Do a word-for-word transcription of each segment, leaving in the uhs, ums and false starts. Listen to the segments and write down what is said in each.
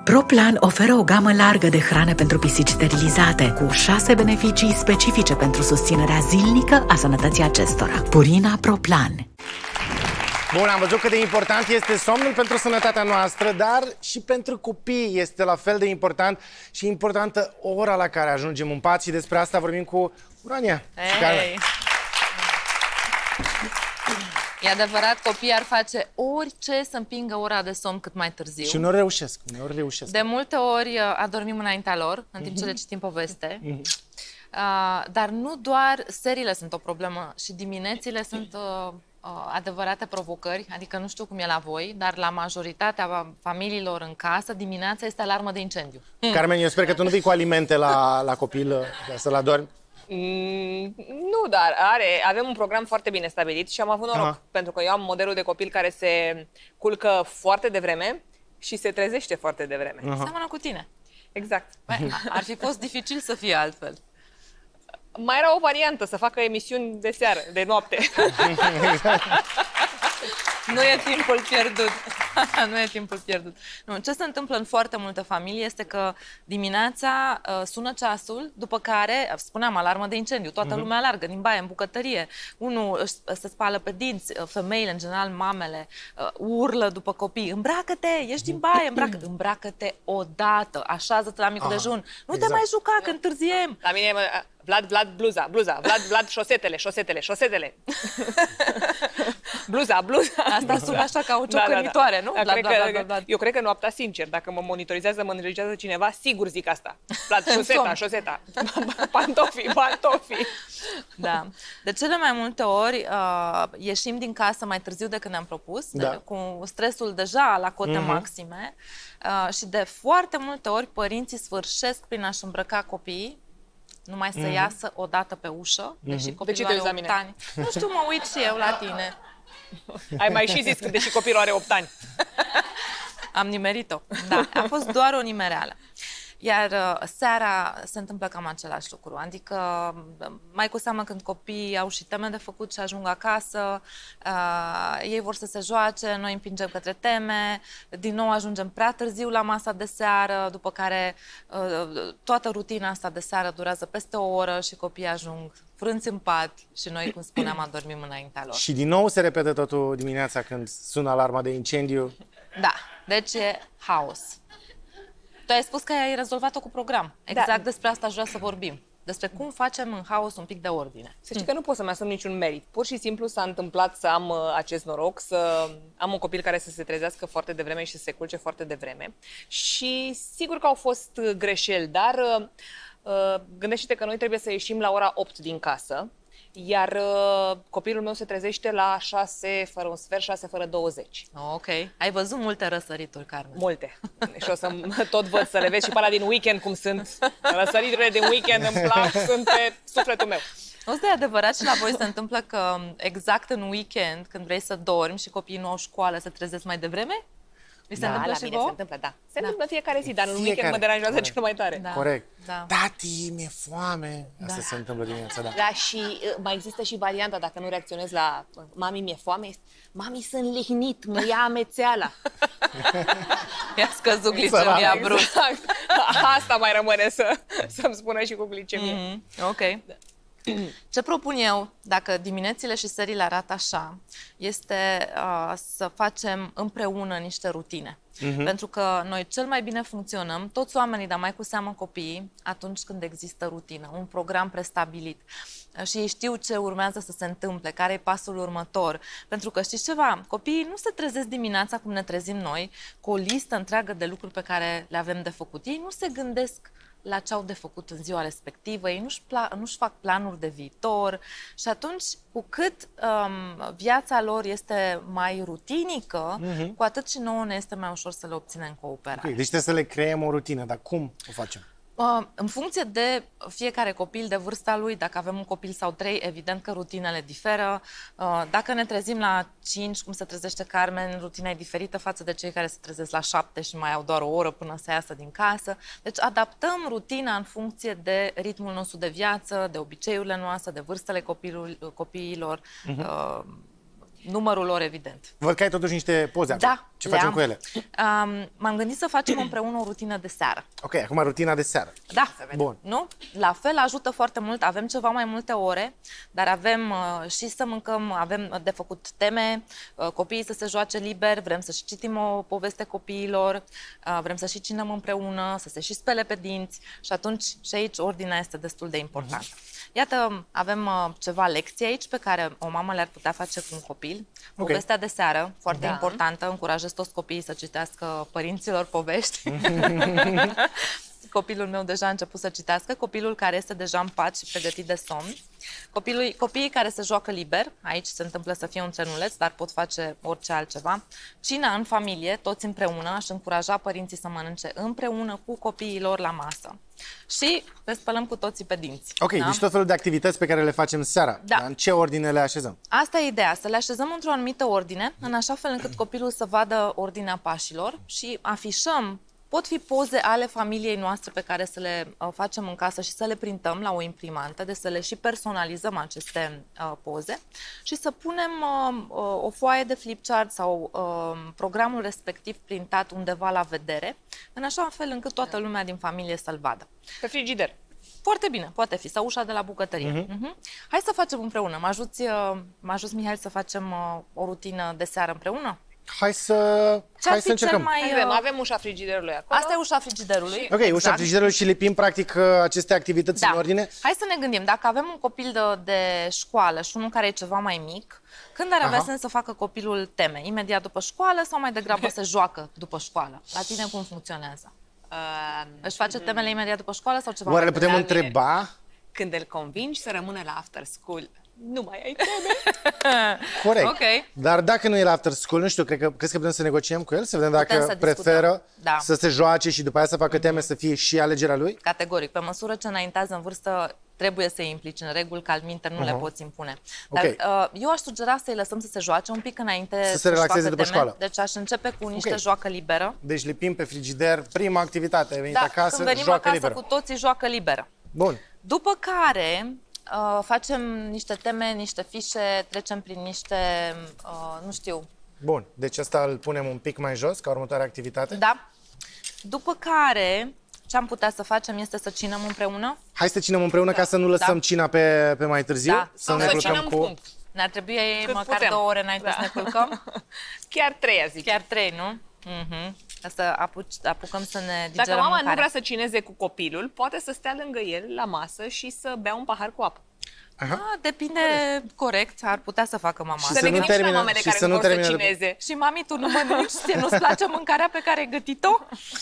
ProPlan oferă o gamă largă de hrane pentru pisici sterilizate, cu șase beneficii specifice pentru susținerea zilnică a sănătății acestora. Purina ProPlan. Bun, am văzut cât de important este somnul pentru sănătatea noastră, dar și pentru copii este la fel de important și importantă ora la care ajungem în pat și despre asta vorbim cu Urania. Hey. E adevărat, copiii ar face orice să împingă ora de somn cât mai târziu. Și nu reușesc, uneori reușesc. De multe ori adormim înaintea lor, în timp ce le citim poveste. Uh, dar nu doar seriile sunt o problemă, și diminețile sunt uh, uh, adevărate provocări. Adică nu știu cum e la voi, dar la majoritatea familiilor în casă, dimineața este alarmă de incendiu. Carmen, eu sper că tu nu vii cu alimente la, la copil să-l adormi. Mm, nu, dar are, avem un program foarte bine stabilit și am avut noroc, Aha. pentru că eu am modelul de copil care se culcă foarte devreme și se trezește foarte devreme. Aha. Seamănă cu tine. Exact. Băi, ar fi fost dificil să fie altfel. Mai era o variantă, să facă emisiuni de seară, de noapte. Nu e timpul pierdut. Nu e timpul pierdut. Nu, ce se întâmplă în foarte multe familii este că dimineața uh, sună ceasul, după care, spuneam, alarmă de incendiu, toată uh-huh. lumea alargă din baie, în bucătărie, unul se spală pe dinți, femeile, în general mamele, uh, urlă după copii, îmbracă-te, ești din baie, îmbracă îmbracă-te odată, așează-te la micul Aha, dejun, nu exact. te mai juca că întârziem. La mine, Vlad, Vlad, bluza, bluza, Vlad, Vlad, șosetele, șosetele, șosetele. Bluza, bluza. Asta sună așa ca o ciocănitoare, da, da, da. nu? Bla, bla, bla, bla, bla. Eu cred că noaptea, sincer, dacă mă monitorizează, mă înregistrează cineva, sigur zic asta. Vlad, șoseta, șoseta, pantofii, pantofii. Da. De cele mai multe ori uh, ieșim din casă mai târziu decât ne-am propus, da. de, cu stresul deja la cote uh-huh. maxime uh, și de foarte multe ori părinții sfârșesc prin a-și îmbrăca copiii numai să mm-hmm. iasă o dată pe ușă, mm-hmm. deși copilul de are opt ani. Nu știu, mă uit și eu la tine. Ai mai și zis că deși copilul are opt ani. Am nimerit-o. Da, a fost doar o nimereală. Iar uh, seara se întâmplă cam același lucru. Adică, mai cu seamă când copiii au și teme de făcut și ajung acasă, uh, ei vor să se joace, noi împingem către teme, din nou ajungem prea târziu la masa de seară, după care uh, toată rutina asta de seară durează peste o oră și copiii ajung frânți în pat și noi, cum spuneam, adormim înaintea lor. Și din nou se repetă totul dimineața când sună alarma de incendiu. Da, deci e haos. Tu ai spus că ai rezolvat-o cu program. Exact da. despre asta aș vrea să vorbim. Despre cum facem în haos un pic de ordine. Să știi că nu pot să-mi asum niciun merit. Pur și simplu s-a întâmplat să am uh, acest noroc, să am un copil care să se trezească foarte devreme și să se culce foarte devreme. Și sigur că au fost greșeli, dar uh, uh, gândește-te că noi trebuie să ieșim la ora opt din casă, iar uh, copilul meu se trezește la șase fără un sfert, șase fără douăzeci. Ok. Ai văzut multe răsărituri, Carmen. Multe. Și o să tot văd să le vezi și pe alea din weekend cum sunt. Răsăriturile din weekend îmi plac, sunt pe sufletul meu. O să e adevărat și la voi se întâmplă că exact în weekend, când vrei să dormi și copiii nu au școală, se trezesc mai devreme? Mi se da, întâmplă la și mine vouă? se întâmplă, da. Se da. întâmplă fiecare zi, dar în fiecare. weekend mă deranjează Corect. cel mai tare. Da. Corect. Da. Tati, mi-e foame. Asta Da. se întâmplă dimineața, da. Da, și uh, mai există și varianta, dacă nu reacționezi la uh, mami, mi-e foame, este mami, sunt lihnit, mă ia amețeala. I-a scăzut glicemia brusc. Exact. Asta mai rămâne să, să-mi spună și cu glicemie. Mm-hmm. Ok. Ce propun eu, dacă diminețile și serile arată așa, este uh, să facem împreună niște rutine. Uh-huh. Pentru că noi cel mai bine funcționăm, toți oamenii, dar mai cu seamă copiii, atunci când există rutină, un program prestabilit. Și ei știu ce urmează să se întâmple, care e pasul următor. Pentru că știți ceva, copiii nu se trezesc dimineața cum ne trezim noi, cu o listă întreagă de lucruri pe care le avem de făcut. Ei nu se gândesc la ce au de făcut în ziua respectivă, ei nu-și, nu-și fac planuri de viitor și atunci, cu cât um, viața lor este mai rutinică, uh-huh. cu atât și nouă ne este mai ușor să le obținem cooperare. Okay, deci trebuie să le creăm o rutină, dar cum o facem? Uh, în funcție de fiecare copil, de vârsta lui, dacă avem un copil sau trei, evident că rutinele diferă. Uh, dacă ne trezim la cinci, cum se trezește Carmen, rutina e diferită față de cei care se trezesc la șapte și mai au doar o oră până să iasă din casă. Deci adaptăm rutina în funcție de ritmul nostru de viață, de obiceiurile noastre, de vârstele copiilor, copiilor uh-huh. uh, numărul lor, evident. Văd că ai totuși niște poze Da, acolo. Ce facem am. cu ele? Um, m-am gândit să facem împreună o rutină de seară. Ok, acum rutina de seară. Da, Bun. nu? La fel ajută foarte mult, avem ceva mai multe ore, dar avem uh, și să mâncăm, avem de făcut teme, uh, copiii să se joace liber, vrem să și citim o poveste copiilor, uh, vrem să și cinăm împreună, să se și spele pe dinți și atunci și aici ordinea este destul de importantă. Uh-huh. Iată, avem uh, ceva lecții aici pe care o mamă le-ar putea face cu un copil. Povestea okay. de seară, foarte da. importantă, încurajez toți copiii să citească părinților povești. Copilul meu deja a început să citească, copilul care este deja în pat și pregătit de somn. Copilul, copiii care se joacă liber, aici se întâmplă să fie un trenuleț, dar pot face orice altceva. Cina în familie, toți împreună, aș încuraja părinții să mănânce împreună cu copiii lor la masă. Și le spălăm cu toții pe dinți. Ok, da? Deci tot felul de activități pe care le facem seara. Da. Dar în ce ordine le așezăm? Asta e ideea, să le așezăm într-o anumită ordine, în așa fel încât copilul să vadă ordinea pașilor și afișăm. Pot fi poze ale familiei noastre pe care să le uh, facem în casă și să le printăm la o imprimantă, de să le și personalizăm aceste uh, poze și să punem uh, uh, o foaie de flipchart sau uh, programul respectiv printat undeva la vedere, în așa fel încât toată lumea din familie să-l vadă. Pe frigider. Foarte bine, poate fi, sau ușa de la bucătărie. Uh-huh. Uh-huh. Hai să facem împreună. Mă ajuți, uh, mă ajuți Mihail, să facem uh, o rutină de seară împreună? Hai să, hai să încercăm. Mai, avem, avem ușa frigiderului acolo. Asta e ușa frigiderului. Ok, exact. Ușa frigiderului și lipim practic aceste activități da. în ordine. Hai să ne gândim, dacă avem un copil de, de școală și unul care e ceva mai mic, când ar avea Aha. sens să facă copilul teme? Imediat după școală sau mai degrabă se joacă după școală? La tine cum funcționează? Uh, Își face temele imediat după școală sau ceva? Oare le putem întreba? Când îl convingi să rămână la after school, nu mai ai teme. Corect. Okay. Dar dacă nu e la after school, nu știu, cred că, crezi că putem să negociem cu el? Să vedem dacă să preferă da. să se joace și după aia să facă teme, mm-hmm. să fie și alegerea lui? Categoric. Pe măsură ce înaintează în vârstă, trebuie să-i implici în reguli, că altminte nu uh-huh. le poți impune. Dar okay. uh, eu aș sugera să-i lăsăm să se joace un pic înainte să se relaxeze după teme. școală. Deci aș începe cu niște okay. joacă liberă. Deci lipim pe frigider, prima activitate, ai venit da, acasă, când venim joacă acasă liberă. cu toții, joacă liberă. Bun. După care uh, facem niște teme, niște fișe, trecem prin niște, uh, nu știu... Bun, deci asta îl punem un pic mai jos, ca următoare activitate? Da. După care... Ce am putea să facem este să cinăm împreună. Hai să cinăm împreună da. ca să nu lăsăm da. cina pe, pe mai târziu. Da. Să ne culcăm cu... Ne-ar trebui Cât măcar putem. două ore înainte da. să ne culcăm. Chiar trei, zic. Chiar trei, nu? Uh-huh. Să apuc, apucăm să ne digerăm Dacă mama mâncarea. nu vrea să cineze cu copilul, poate să stea lângă el la masă și să bea un pahar cu apă. Aha. Ah, depinde corect. corect, ar putea să facă mama. Și să să ne nu gândim termine, și la mamele și care să nu nu vor să termine cineze. după... Și mami, tu nu mănânci, ție nu-ți place mâncarea pe care ai gătit-o?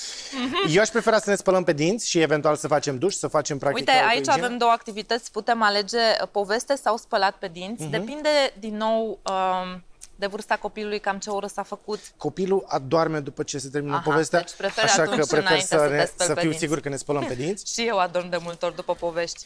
Eu aș prefera să ne spălăm pe dinți și eventual să facem duș, să facem practic... Uite, aici avem două activități, putem alege poveste sau spălat pe dinți. Uh-huh. Depinde din nou... Um, de vârsta copilului, cam ce oră s-a făcut. Copilul adorme după ce se termină Aha, povestea, deci așa că prefer să, să, ne, să fiu dinți. sigur că ne spălăm pe dinți. Și eu adorm de multe ori după povești.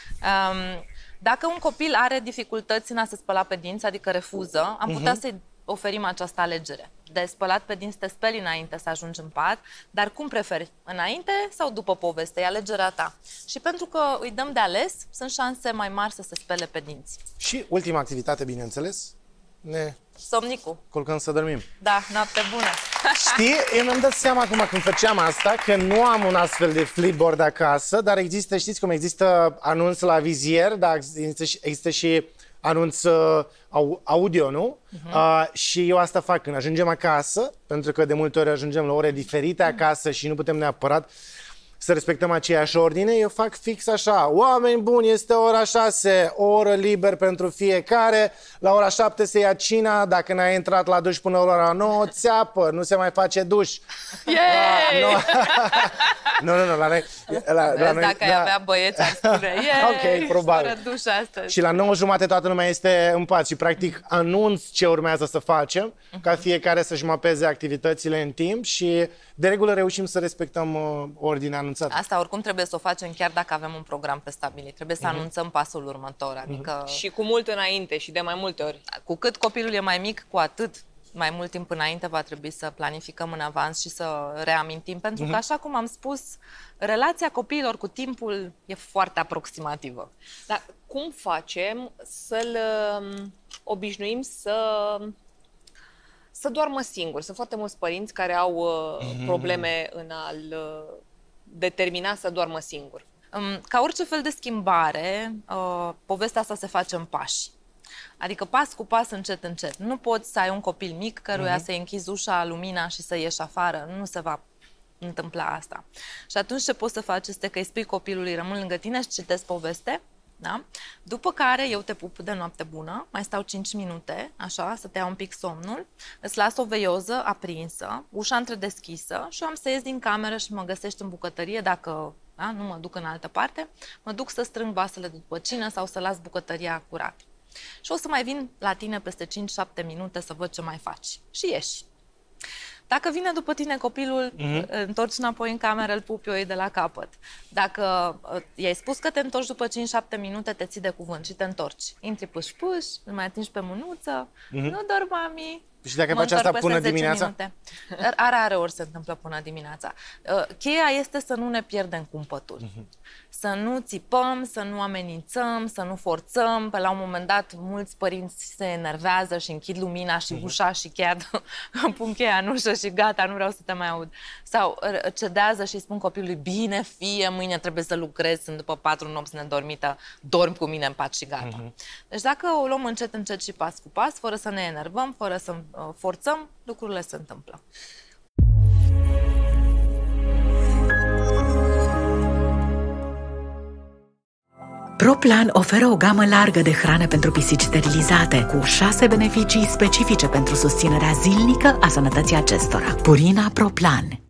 Um, dacă un copil are dificultăți în a se spăla pe dinți, adică refuză, am putea uh-huh. să-i oferim această alegere. De spălat pe dinți te speli înainte să ajungi în pat, dar cum preferi? Înainte sau după poveste? E alegerea ta. Și pentru că îi dăm de ales, sunt șanse mai mari să se spele pe dinți. Și ultima activitate, bineînțeles, ne... Somnicul. Culcăm să dormim. Da, noapte bună. Știi, eu mi-am dat seama acum când făceam asta că nu am un astfel de flipboard acasă, dar există, știți cum există anunț la vizier, dar există și, există și anunț uh, audio, nu? Uh-huh. Uh, și eu asta fac când ajungem acasă, pentru că de multe ori ajungem la ore diferite acasă și nu putem neapărat să respectăm aceeași ordine, eu fac fix așa. Oameni buni, este ora șase, o oră liber pentru fiecare, la ora șapte se ia cina, dacă n-ai intrat la duș până la ora nouă, țeapă, nu se mai face duș. Yay! Ah, nu, nu, nu, la noi... La, la noi dacă ai la... avea băieți, ar spune, yay, ok, probabil. fără duș astăzi. Și la nouă jumate toată lumea este în pat și practic anunț ce urmează să facem, uh-huh. ca fiecare să-și mapeze activitățile în timp și de regulă reușim să respectăm uh, ordinea anunțată. Asta oricum trebuie să o facem chiar dacă avem un program prestabilit. Trebuie să uh-huh. anunțăm pasul următor, adică... Uh-huh. Și cu mult înainte și de mai multe ori. Cu cât copilul e mai mic, cu atât mai mult timp înainte va trebui să planificăm în avans și să reamintim, pentru că, așa cum am spus, relația copiilor cu timpul e foarte aproximativă. Dar cum facem să-l obișnuim să, să doarmă singuri. Sunt foarte mulți părinți care au uh, probleme în a-l uh, determina să doarmă singur. Ca orice fel de schimbare, uh, povestea asta se face în pași. Adică pas cu pas, încet, încet. Nu poți să ai un copil mic căruia uh-huh. să-i închizi ușa, lumina și să ieși afară. Nu se va întâmpla asta. Și atunci ce poți să faci este că îi spui copilului, rămân lângă tine și citesc poveste, da? După care eu te pup de noapte bună, mai stau cinci minute, așa, să te ia un pic somnul, îți las o veioză aprinsă, ușa întredeschisă și eu am să ies din cameră și mă găsești în bucătărie, dacă da, nu mă duc în altă parte, mă duc să strâng vasele de după cină sau să las bucătăria curată. Și o să mai vin la tine peste cinci șapte minute să văd ce mai faci. Și ieși. Dacă vine după tine copilul, mm-hmm. întorci înapoi în cameră, îl pupi, o iei de la capăt. Dacă i-ai spus că te întorci după cinci șapte minute, te ții de cuvânt și te întorci. Intri pâș-pâș, îl mai atingi pe mânuță, mm-hmm. nu dorm, mami. Și dacă faci asta până dimineața? Rare, rare ori se întâmplă până dimineața. Cheia este să nu ne pierdem cumpătul. Uh-huh. Să nu țipăm, să nu amenințăm, să nu forțăm. Pe la un moment dat, mulți părinți se enervează și închid lumina și uh-huh. ușa și chiar pun cheia în ușă și gata, nu vreau să te mai aud. Sau cedează și spun copilului, bine, fie, mâine trebuie să lucrezi, sunt după patru nopți nedormită, dormi cu mine în pat și gata. Uh-huh. Deci dacă o luăm încet, încet și pas cu pas, fără să ne enervăm, fără să forțăm, lucrurile se întâmplă. ProPlan oferă o gamă largă de hrane pentru pisici sterilizate, cu șase beneficii specifice pentru susținerea zilnică a sănătății acestora. Purina ProPlan.